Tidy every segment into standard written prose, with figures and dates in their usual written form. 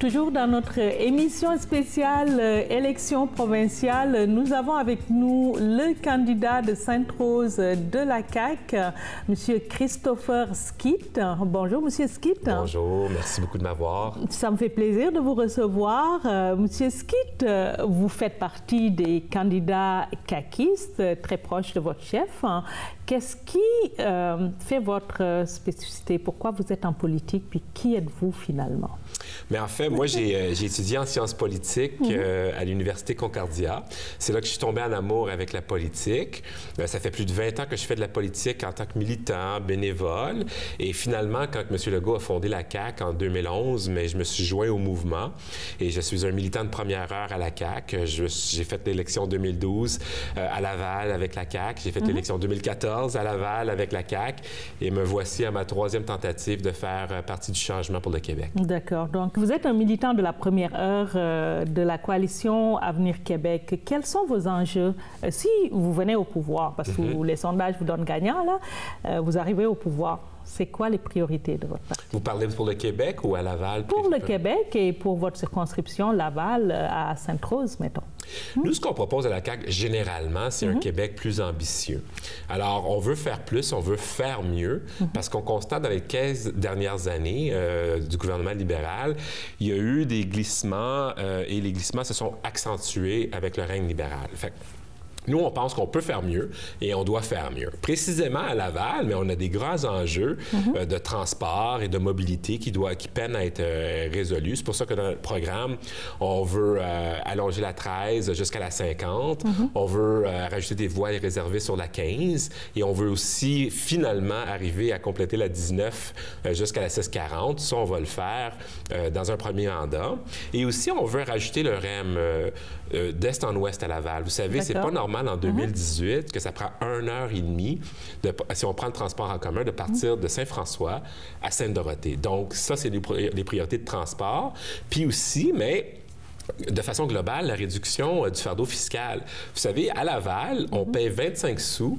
Toujours dans notre émission spéciale élection provinciale, nous avons avec nous le candidat de Sainte-Rose de la CAQ, M. Christopher Skeete. Bonjour, M. Skeete. Bonjour, merci beaucoup de m'avoir. Ça me fait plaisir de vous recevoir. M. Skeete, vous faites partie des candidats caquistes, très proches de votre chef. Qu'est-ce qui fait votre spécificité? Pourquoi vous êtes en politique? Puis qui êtes-vous finalement? Mais en fait, moi, j'ai étudié en sciences politiques à l'Université Concordia. C'est là que je suis tombé en amour avec la politique. Ça fait plus de 20 ans que je fais de la politique en tant que militant, bénévole. Et finalement, quand M. Legault a fondé la CAQ en 2011, mais je me suis joint au mouvement et je suis un militant de première heure à la CAQ. J'ai fait l'élection 2012 à Laval avec la CAQ. J'ai fait l'élection 2014 à Laval avec la CAQ. Et me voici à ma troisième tentative de faire partie du changement pour le Québec. D'accord. Donc, vous êtes un militant de la première heure de la coalition Avenir Québec. Quels sont vos enjeux si vous venez au pouvoir? Parce que les sondages vous donnent gagnant, là. Vous arrivez au pouvoir. C'est quoi les priorités de votre parti? Vous parlez pour le Québec ou à Laval? Pour le Québec et pour votre circonscription Laval à Sainte-Rose, mettons. Nous, ce qu'on propose à la CAQ, généralement, c'est un Québec plus ambitieux. Alors, on veut faire plus, on veut faire mieux, parce qu'on constate dans les 15 dernières années du gouvernement libéral, il y a eu des glissements et les glissements se sont accentués avec le règne libéral. Fait que, nous, on pense qu'on peut faire mieux et on doit faire mieux. Précisément à Laval, mais on a des grands enjeux de transport et de mobilité qui peinent à être résolus. C'est pour ça que dans notre programme, on veut allonger la 13 jusqu'à la 50. On veut rajouter des voies réservées sur la 15. Et on veut aussi, finalement, arriver à compléter la 19 jusqu'à la 640. Ça, on va le faire dans un premier mandat. Et aussi, on veut rajouter le REM d'est en ouest à Laval. Vous savez, c'est pas normal en 2018 que ça prend 1h30, si on prend le transport en commun, de partir de Saint-François à Sainte-Dorothée. Donc, ça, c'est les priorités de transport. Puis aussi, mais de façon globale, la réduction du fardeau fiscal. Vous savez, à Laval, on paye 25 sous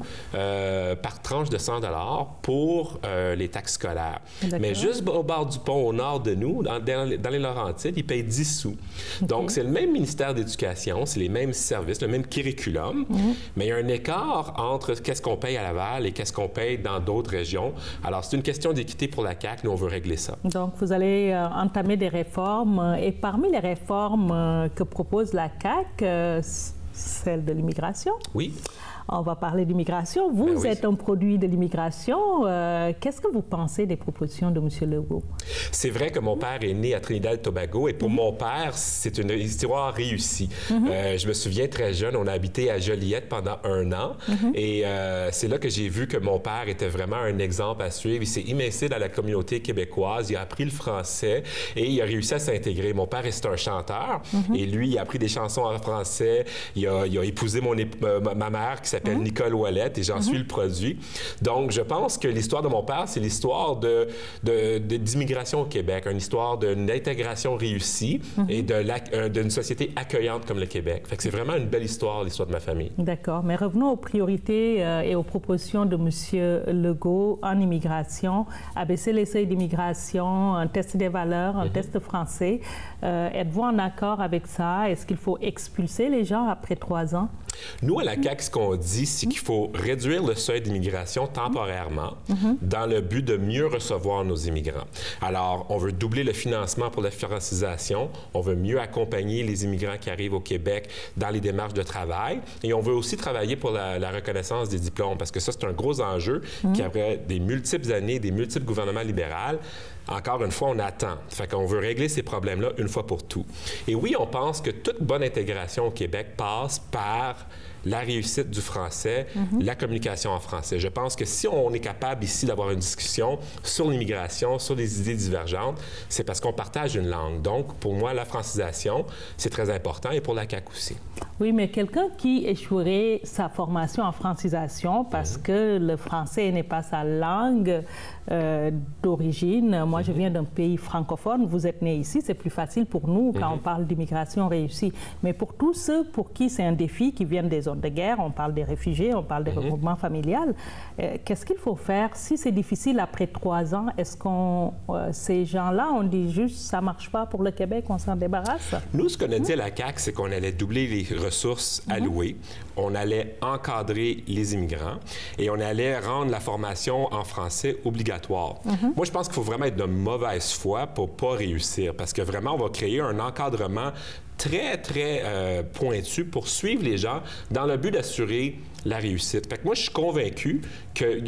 par tranche de 100 $ pour les taxes scolaires. Mais juste au bord du pont, au nord de nous, dans les Laurentides, ils payent 10 sous. Donc, c'est le même ministère d'éducation, c'est les mêmes services, le même curriculum, mais il y a un écart entre qu'est-ce qu'on paye à Laval et qu'est-ce qu'on paye dans d'autres régions. Alors, c'est une question d'équité pour la CAQ. Nous, on veut régler ça. Donc, vous allez entamer des réformes. Et parmi les réformes que propose la CAQ, celle de l'immigration. Oui. On va parler d'immigration. Vous êtes un produit de l'immigration. Qu'est-ce que vous pensez des propositions de M. Legault? C'est vrai que mon père est né à Trinidad-et-Tobago et pour mon père, c'est une histoire réussie. Je me souviens très jeune, on a habité à Joliette pendant 1 an et c'est là que j'ai vu que mon père était vraiment un exemple à suivre. Il s'est immergé dans la communauté québécoise, il a appris le français et il a réussi à s'intégrer. Mon père, c'est un chanteur et lui, il a appris des chansons en français. Il a épousé ma mère qui s'appelle Nicole Ouellette et j'en suis le produit. Donc, je pense que l'histoire de mon père, c'est l'histoire d'immigration au Québec, une histoire d'une intégration réussie et d'une société accueillante comme le Québec. Fait que c'est vraiment une belle histoire, l'histoire de ma famille. D'accord. Mais revenons aux priorités et aux propositions de M. Legault en immigration. Abaisser les seuils d'immigration, un test des valeurs, un test français. Êtes-vous en accord avec ça? Est-ce qu'il faut expulser les gens après 3 ans? Nous, à la CAQ, ce qu'on dit, c'est qu'il faut réduire le seuil d'immigration temporairement dans le but de mieux recevoir nos immigrants. Alors, on veut doubler le financement pour la francisation, on veut mieux accompagner les immigrants qui arrivent au Québec dans les démarches de travail et on veut aussi travailler pour la reconnaissance des diplômes parce que ça, c'est un gros enjeu qui, après des multiples années, des multiples gouvernements libéraux, encore une fois, on attend. Fait qu'on veut régler ces problèmes-là une fois pour tout. Et oui, on pense que toute bonne intégration au Québec passe par la réussite du français, la communication en français. Je pense que si on est capable ici d'avoir une discussion sur l'immigration, sur des idées divergentes, c'est parce qu'on partage une langue. Donc, pour moi, la francisation, c'est très important et pour la CAQ aussi. Oui, mais quelqu'un qui échouerait sa formation en francisation parce que le français n'est pas sa langue d'origine. Moi, je viens d'un pays francophone. Vous êtes né ici, c'est plus facile pour nous quand on parle d'immigration réussie. Mais pour tous ceux pour qui c'est un défi, qui viennent des zones de guerre, on parle des réfugiés, on parle des regroupements familiales. Qu'est-ce qu'il faut faire si c'est difficile après 3 ans? Est-ce que ces gens-là, on dit juste ça ne marche pas pour le Québec, on s'en débarrasse? Nous, ce qu'on a dit à la CAQ, c'est qu'on allait doubler les ressources allouées, on allait encadrer les immigrants et on allait rendre la formation en français obligatoire. Moi, je pense qu'il faut vraiment être de mauvaise foi pour ne pas réussir parce que vraiment, on va créer un encadrement très, très pointu pour suivre les gens dans le but d'assurer la réussite. Fait que moi, je suis convaincu que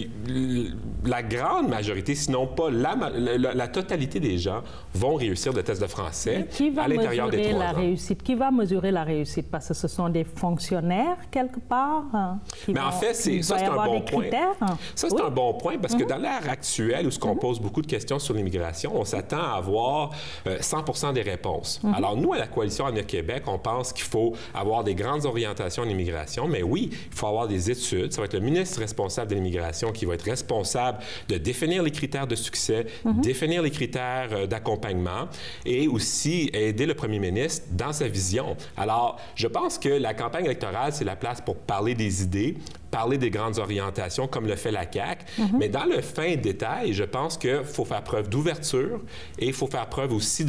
la grande majorité, sinon pas la totalité des gens vont réussir le test de français à l'intérieur des 3 ans. Qui va mesurer la réussite? Parce que ce sont des fonctionnaires, quelque part? Mais en fait, ça, c'est un bon point. Ça, c'est un bon point parce que dans l'ère actuelle, où on pose beaucoup de questions sur l'immigration, on s'attend à avoir 100% des réponses. Alors, nous, à la Coalition Avenir Québec, on pense qu'il faut avoir des grandes orientations en immigration, mais oui, il faut avoir des études. Ça va être le ministre responsable de l'immigration qui va être responsable de définir les critères de succès, définir les critères d'accompagnement et aussi aider le premier ministre dans sa vision. Alors, je pense que la campagne électorale, c'est la place pour parler des idées, parler des grandes orientations comme le fait la CAQ, mais dans le fin détail, je pense qu'il faut faire preuve d'ouverture et il faut faire preuve aussi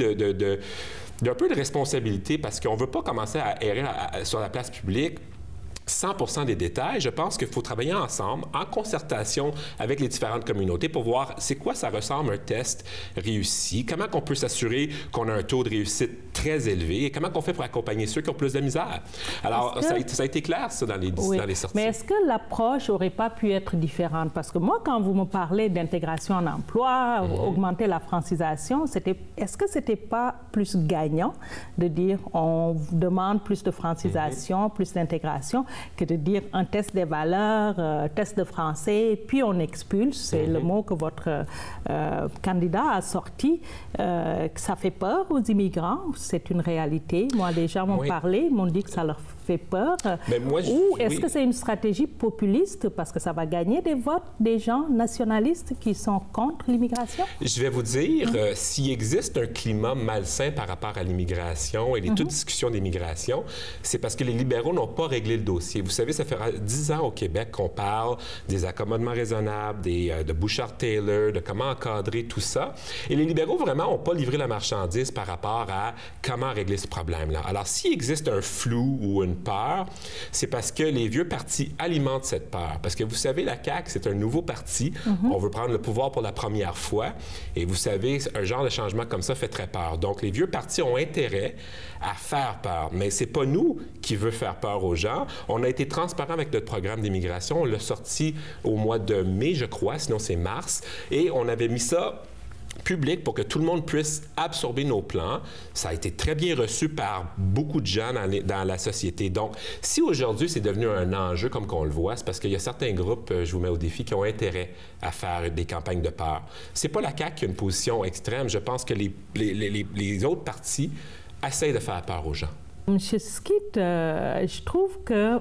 d'un peu de responsabilité parce qu'on ne veut pas commencer à errer sur la place publique 100% des détails. Je pense qu'il faut travailler ensemble, en concertation avec les différentes communautés pour voir c'est quoi ça ressemble un test réussi, comment on peut s'assurer qu'on a un taux de réussite très élevé et comment on fait pour accompagner ceux qui ont plus de misère. Alors, ça a été clair, ça, dans les sorties. Mais est-ce que l'approche n'aurait pas pu être différente? Parce que moi, quand vous me parlez d'intégration en emploi, augmenter la francisation, est-ce que c'était pas plus gagnant de dire on demande plus de francisation, plus d'intégration, que de dire un test des valeurs, test de français, puis on expulse, c'est le mot que votre candidat a sorti. Ça fait peur aux immigrants, c'est une réalité. Moi, les gens m'ont parlé, m'ont dit que ça leur fait peur. Mais moi, ou est-ce que c'est une stratégie populiste parce que ça va gagner des votes des gens nationalistes qui sont contre l'immigration? Je vais vous dire, s'il existe un climat malsain par rapport à l'immigration et les toutes discussions d'immigration, c'est parce que les libéraux n'ont pas réglé le dossier. Vous savez, ça fait 10 ans au Québec qu'on parle des accommodements raisonnables, de Bouchard-Taylor, de comment encadrer tout ça. Et les libéraux, vraiment, n'ont pas livré la marchandise par rapport à comment régler ce problème-là. Alors, s'il existe un flou ou une peur, c'est parce que les vieux partis alimentent cette peur. Parce que vous savez, la CAQ, c'est un nouveau parti. On veut prendre le pouvoir pour la première fois. Et vous savez, un genre de changement comme ça fait très peur. Donc, les vieux partis ont intérêt à faire peur. Mais c'est pas nous qui veut faire peur aux gens. On a été transparent avec notre programme d'immigration. On l'a sorti au mois de mai, je crois, sinon c'est mars. Et on avait mis ça public pour que tout le monde puisse absorber nos plans. Ça a été très bien reçu par beaucoup de gens dans la société. Donc, si aujourd'hui c'est devenu un enjeu comme qu'on le voit, c'est parce qu'il y a certains groupes, je vous mets au défi, qui ont intérêt à faire des campagnes de peur. C'est pas la CAQ qui a une position extrême. Je pense que les autres partis essayent de faire peur aux gens. Monsieur Skeet, je trouve que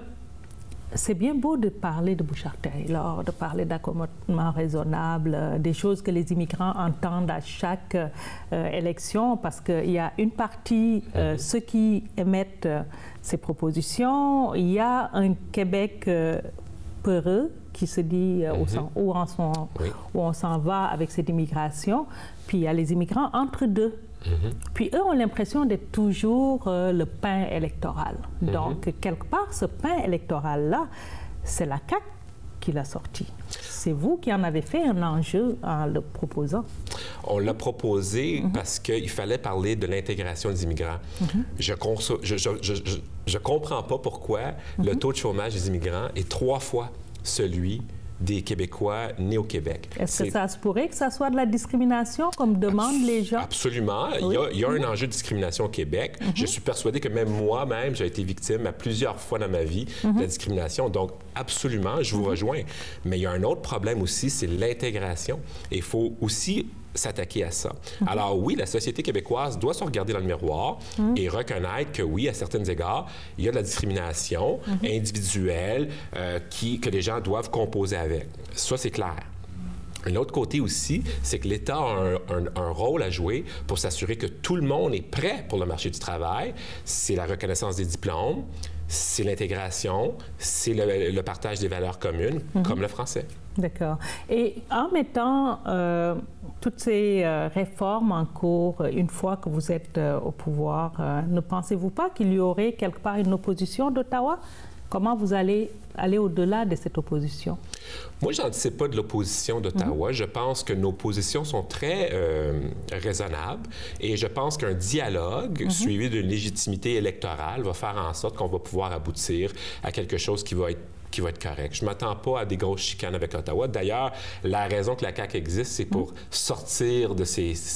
c'est bien beau de parler de Bouchard-Taylor, de parler d'accommodement raisonnable, des choses que les immigrants entendent à chaque élection, parce qu'il y a une partie, ceux qui émettent ces propositions, il y a un Québec peureux qui se dit où on s'en va avec cette immigration, puis il y a les immigrants entre deux. Puis eux ont l'impression d'être toujours le pain électoral. Donc, quelque part, ce pain électoral-là, c'est la CAQ qui l'a sorti. C'est vous qui en avez fait un enjeu en le proposant. On l'a proposé parce qu'il fallait parler de l'intégration des immigrants. Je comprends pas pourquoi le taux de chômage des immigrants est 3 fois celui des Québécois nés au Québec. Est-ce que ça se pourrait que ça soit de la discrimination, comme demandent les gens? Absolument. Oui. Il y a un enjeu de discrimination au Québec. Je suis persuadé que même moi-même, j'ai été victime à plusieurs fois dans ma vie de la discrimination. Donc, absolument, je vous rejoins. Mais il y a un autre problème aussi, c'est l'intégration. Et il faut aussi s'attaquer à ça. Alors oui, la société québécoise doit se regarder dans le miroir et reconnaître que oui, à certains égards, il y a de la discrimination individuelle que les gens doivent composer avec. Ça, c'est clair. Un autre côté aussi, c'est que l'État a un rôle à jouer pour s'assurer que tout le monde est prêt pour le marché du travail. C'est la reconnaissance des diplômes, c'est l'intégration, c'est le partage des valeurs communes, comme le français. D'accord. Et en mettant toutes ces réformes en cours, une fois que vous êtes au pouvoir, ne pensez-vous pas qu'il y aurait quelque part une opposition d'Ottawa? Comment vous allez aller au-delà de cette opposition? Moi, je n'anticipe pas de l'opposition d'Ottawa. Je pense que nos positions sont très raisonnables et je pense qu'un dialogue suivi d'une légitimité électorale va faire en sorte qu'on va pouvoir aboutir à quelque chose qui va être correct. Je ne m'attends pas à des grosses chicanes avec Ottawa. D'ailleurs, la raison que la CAQ existe, c'est pour sortir de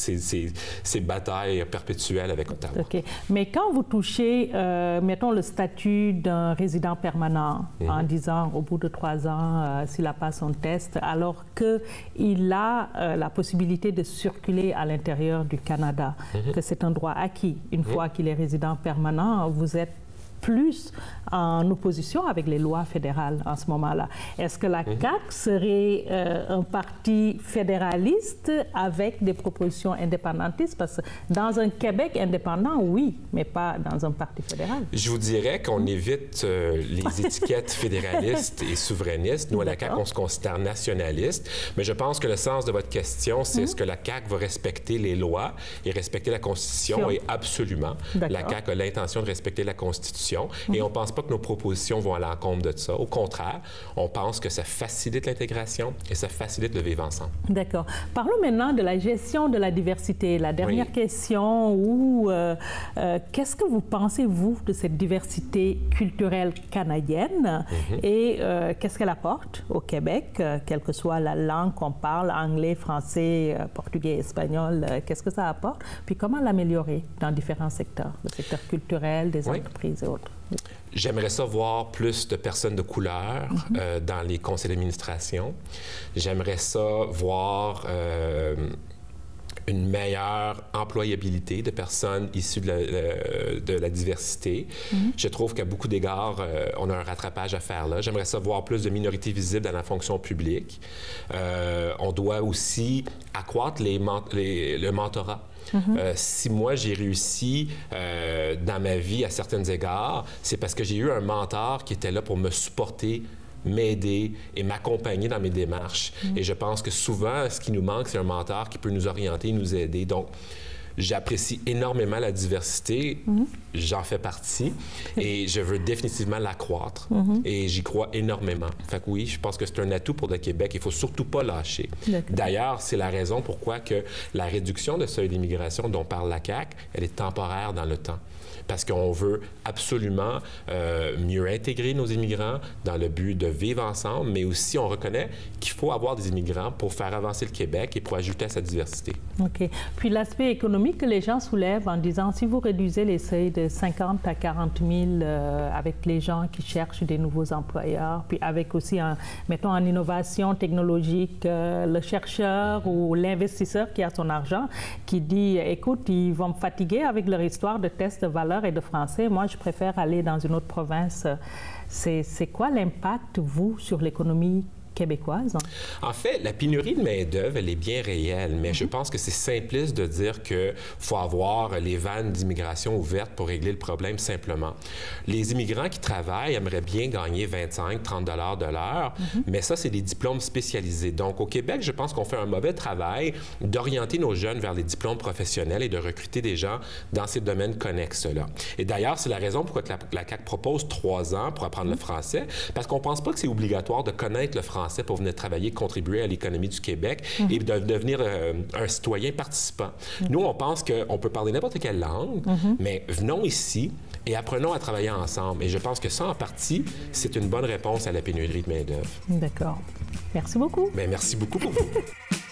ces batailles perpétuelles avec Ottawa. OK. Mais quand vous touchez, mettons, le statut d'un résident permanent, en disant au bout de 3 ans, s'il a passé son test, alors qu'il a la possibilité de circuler à l'intérieur du Canada, que c'est un droit acquis. Une fois qu'il est résident permanent, vous êtes plus en opposition avec les lois fédérales en ce moment-là. Est-ce que la CAQ serait un parti fédéraliste avec des propositions indépendantistes? Parce que dans un Québec indépendant, oui, mais pas dans un parti fédéral. Je vous dirais qu'on évite les étiquettes fédéralistes et souverainistes. Nous, à la CAQ, on se considère nationaliste, mais je pense que le sens de votre question, c'est est-ce que la CAQ va respecter les lois et respecter la Constitution? Et absolument. La CAQ a l'intention de respecter la Constitution. Et on ne pense pas que nos propositions vont à l'encontre de ça. Au contraire, on pense que ça facilite l'intégration et ça facilite le vivre ensemble. D'accord. Parlons maintenant de la gestion de la diversité. La dernière question, qu'est-ce que vous pensez, vous, de cette diversité culturelle canadienne et qu'est-ce qu'elle apporte au Québec, quelle que soit la langue qu'on parle, anglais, français, portugais, espagnol, qu'est-ce que ça apporte? Puis comment l'améliorer dans différents secteurs, le secteur culturel, des entreprises et autres? J'aimerais ça voir plus de personnes de couleur dans les conseils d'administration. J'aimerais ça voir une meilleure employabilité de personnes issues de la diversité. Je trouve qu'à beaucoup d'égards, on a un rattrapage à faire là. J'aimerais ça voir plus de minorités visibles dans la fonction publique. On doit aussi accroître le mentorat. Si moi, j'ai réussi dans ma vie à certains égards, c'est parce que j'ai eu un mentor qui était là pour me supporter, m'aider et m'accompagner dans mes démarches. Et je pense que souvent, ce qui nous manque, c'est un mentor qui peut nous orienter et nous aider. Donc, j'apprécie énormément la diversité, j'en fais partie et je veux définitivement l'accroître et j'y crois énormément. Fait que oui, je pense que c'est un atout pour le Québec, il ne faut surtout pas lâcher. D'ailleurs, c'est la raison pourquoi que la réduction de seuil d'immigration dont parle la CAQ, elle est temporaire dans le temps. Parce qu'on veut absolument mieux intégrer nos immigrants dans le but de vivre ensemble, mais aussi on reconnaît qu'il faut avoir des immigrants pour faire avancer le Québec et pour ajouter à sa diversité. OK. Puis l'aspect économique que les gens soulèvent en disant si vous réduisez les seuils de 50 à 40 000 avec les gens qui cherchent des nouveaux employeurs, puis avec aussi, mettons, en innovation technologique, le chercheur ou l'investisseur qui a son argent, qui dit, écoute, ils vont me fatiguer avec leur histoire de tests de valeur et de français. Moi, je préfère aller dans une autre province. C'est quoi l'impact, vous, sur l'économie québécoise? En fait, la pénurie de main-d'œuvre, elle est bien réelle, mais je pense que c'est simpliste de dire qu'il faut avoir les vannes d'immigration ouvertes pour régler le problème simplement. Les immigrants qui travaillent aimeraient bien gagner 25-30 $ de l'heure, mais ça, c'est des diplômes spécialisés. Donc, au Québec, je pense qu'on fait un mauvais travail d'orienter nos jeunes vers les diplômes professionnels et de recruter des gens dans ces domaines connexes-là. Et d'ailleurs, c'est la raison pourquoi la CAQ propose 3 ans pour apprendre le français, parce qu'on ne pense pas que c'est obligatoire de connaître le français pour venir travailler, contribuer à l'économie du Québec et de devenir un citoyen participant. Nous, on pense qu'on peut parler n'importe quelle langue, mais venons ici et apprenons à travailler ensemble. Et je pense que ça, en partie, c'est une bonne réponse à la pénurie de main-d'œuvre. D'accord. Merci beaucoup. Bien, merci beaucoup pour vous.